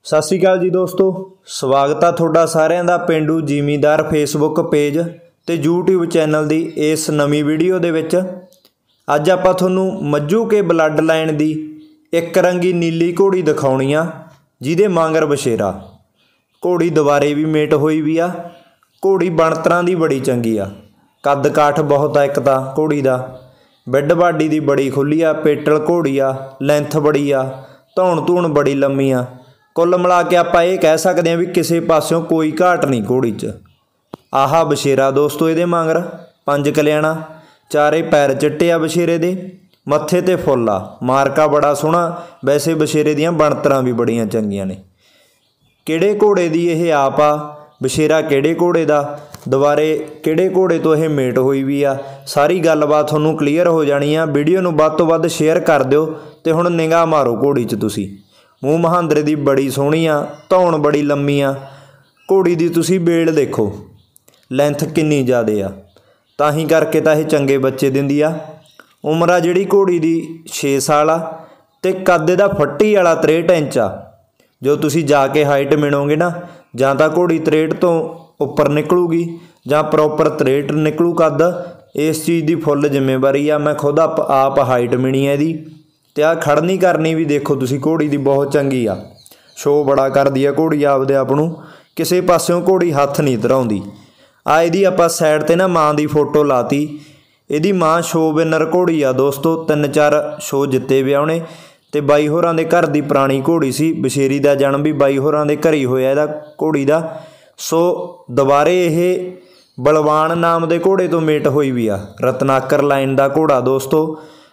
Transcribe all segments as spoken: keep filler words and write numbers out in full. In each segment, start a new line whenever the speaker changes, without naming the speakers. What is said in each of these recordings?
सत श्री अकाल जी दोस्तों, स्वागत है तुहाडा सारिਆਂ ਦਾ पेंडू ਜ਼ਿਮੀਂਦਾਰ फेसबुक पेज ते यूट्यूब चैनल की इस नवीं वीडियो दे विच अज आपां तुहानूं मज्जू के ब्लड लाइन की एक रंगी नीली घोड़ी दिखाउणी आ जिहदे मांगर बछेरा। घोड़ी दुबारे भी मेट होई भी आ। घोड़ी बनतरां दी बड़ी चंगी आ, कद काठ बहुत आ। एक तां घोड़ी दा बिड बाडी दी बड़ी खुली आ, पेटल घोड़ी आ, लैंथ बड़ी आ, धौण धूण बड़ी लम्मी आ। कुल मिला के आपां ये कह सकते हैं भी किसी पासों कोई घाट नहीं घोड़ी च। आहा बछेरा दोस्तों, ये मांगर पंज कल्याणा, चारे पैर चिट्टे आ बछेरे दे, मत्थे ते फुल आ, मारका बड़ा सोहना। वैसे बछेरे दियां बनतरां भी बड़ियां चंगियां ने। किहड़े घोड़े दी ये आप आ, बछेरा किहड़े घोड़े दा, दुबारे किहड़े घोड़े तो यह मेट हुई भी आ, सारी गलबात तुहानूं क्लीयर हो जानी आ। वीडियो नूं वध तों वध शेयर कर दिओ ते हुण निगाह मारो घोड़ी च तुसीं। मूँह महांदरे दी बड़ी सोहनी आ, धौण बड़ी लम्मी आ। घोड़ी दी तुसीं बेल देखो, लैंथ किन्नी ज़्यादा आ, तां करके तां ये चंगे बच्चे दिंदी आ। उम्र आ जिहड़ी घोड़ी दी छे साल आ ते कद इहदा फट्टी वाला त्रेहठ इंच आ। जो तुसीं जाके हाइट मिणोगे ना, जां तां घोड़ी त्रेहठ तो उपर निकलूगी जां प्रॉपर त्रेहठ निकलू कद। इस चीज़ की फुल जिम्मेवारी आ। मैं खुद आप आप हाइट मिणी है इहदी ते आ खड़नी करनी भी देखो तुसी। घोड़ी दी बहुत चंगी आ, शो बड़ा करदी आ घोड़ी आपदे आप नूं, किसी पासों घोड़ी हत्थ नहीं धराउंदी। आ इहदी आपां साइड ते ना माँ दी फोटो लाती। इहदी माँ शो विनर घोड़ी आ दोस्तों, तीन चार शो जित्ते वे उहने ते बाई होरां दे घर दी पुरानी घोड़ी सी। बछेरी दा जन्म भी बाई होरां दे घर ही होया इहदा घोड़ी दा। सो दुबारे ये बलवान नाम दे घोड़े तो मेट हुई भी आ। रत्नाकर लाइन दा घोड़ा दोस्तों,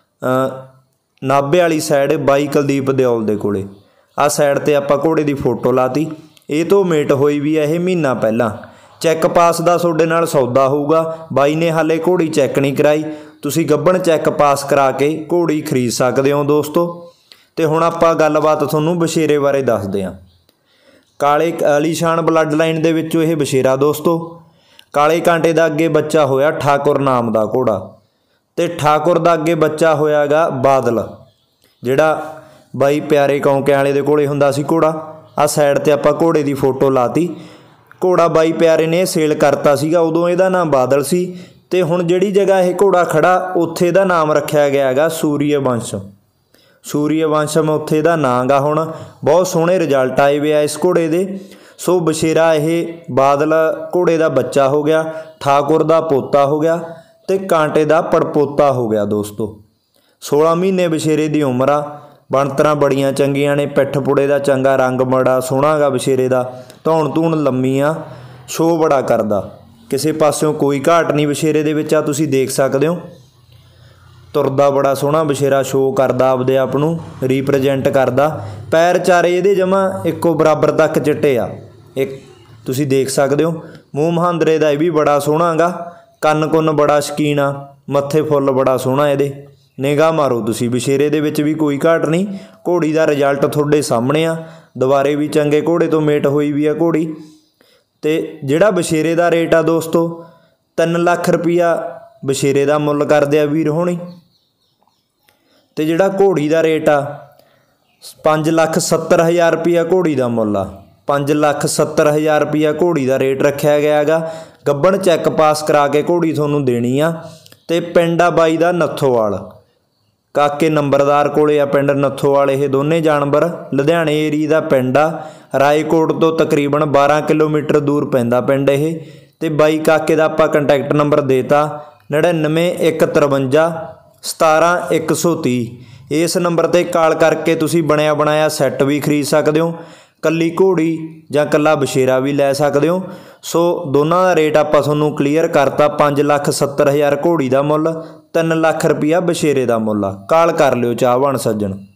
नाभे वाली साइड बाई कुलदीप दिओल दे कोले। आ साइड ते आपां घोड़े दी फोटो लाती। ये तो मेट होई भी है ये महीना पहला। चैक पास का तुहाडे नाल सौदा होऊगा। बाई ने हाले घोड़ी चैक नहीं कराई, तुसीं गब्बण चैक पास करा के घोड़ी खरीद सकदे हो दोस्तों। ते हुण आपां गलबात तुहानूं बछेरे बारे दसदे हां। काले आलीशान ब्लड लाइन दे विचों ये बछेरा दोस्तों। काले कांटे दा अगे बच्चा होया ठाकुर नाम दा घोड़ा, ते ठाकुर दा अगे बच्चा होया गा बादल, जिहड़ा बाई प्यारे कौंकिਆਂ वाले दे कोले हुंदा सी घोड़ा। आ साइड ते आपां घोड़े दी फोटो लाती। घोड़ा बाई प्यारे ने सेल करता सीगा, उदों इहदा नाम बादल सी। ते हुण जिहड़ी जगह ये घोड़ा खड़ा उत्थे इहदा नाम रखिया गया गा सूर्यवंश। सूर्यवंशम उत्थे इहदा नाम गा। हुण बहुत सोहणे रिजल्ट आए वे आ इस घोड़े दे। सो बछेरा ये बादल घोड़े दा बच्चा हो गया, ठाकुर दा पोता हो गया ते कांटे दा पड़पोता हो गया दोस्तों। सोलह महीने बछेरे की उम्र आ। बनतरां बड़ियां चंगियां ने, पिठ पुड़े का चंगा, रंग बड़ा सोहना गा बछेरे का, धौण धूण लम्मी आ, शो बड़ा करदा, किसी पासों कोई घाट नहीं बछेरे दे विच आ। तुसीं देख सकदे हो तुरदा बड़ा सोहना बछेरा, शो करदा आपदे आप नूं, रिप्रजेंट करदा। पैर चारे इहदे जमा इक्को बराबर तक चिट्टे आ, एक तुसीं देख सकदे हो। मूँह महांदरे दा भी बड़ा सोहना गा, कन्न कुन्न बड़ा शकीन आ, मत्थे फुल बड़ा सोहना इहदे। निगाह मारो तुसीं, बछेरे दे विच भी कोई घाट नहीं। घोड़ी दा रिजल्ट तुहाडे सामने आ। दुबारे भी चंगे घोड़े तो मेट हुई भी आ घोड़ी। ते जिहड़ा बछेरे दा रेट आ दोस्तों, तीन लख रुपया बछेरे दा मुੱਲ करदे आ वीर होणी। ते जिहड़ा घोड़ी दा रेट आ पाँच लख सत्तर हज़ार रुपया घोड़ी दा मुੱਲ आ। पाँच लख सत्तर हज़ार रुपया घोड़ी दा रेट रखिया गया गा। गब्बण चैक पास करा के घोड़ी तुहानूं देनी आ। ते पिंड आ बाई दा नत्थोवाल, काके नंबरदार कोले आ पिंड नत्थोवाल। ये दोने जानवर लुधियाणे एरिए दा पिंड आ। रायकोट तो तकरीबन बारह किलोमीटर दूर पैंदा पिंड ये। ते बाई काके दा आपां कंटैक्ट नंबर देता नड़िनवे एक तरवंजा सतारह एक सौ तीह। इस नंबर ते कॉल करके तुसीं बनया बनाया सैट भी खरीद सकदे हो, कल्ली घोड़ी जां कल्ला बछेरा भी लै सकदे हो। सो दोनों का रेट आपां तुहानूं क्लीयर करता। पाँच लख सत्तर हज़ार घोड़ी का मुੱਲ, तीन लख रुपया बछेरे का मुੱਲ आ। कॉल कर लिओ चाहवान सज्जण।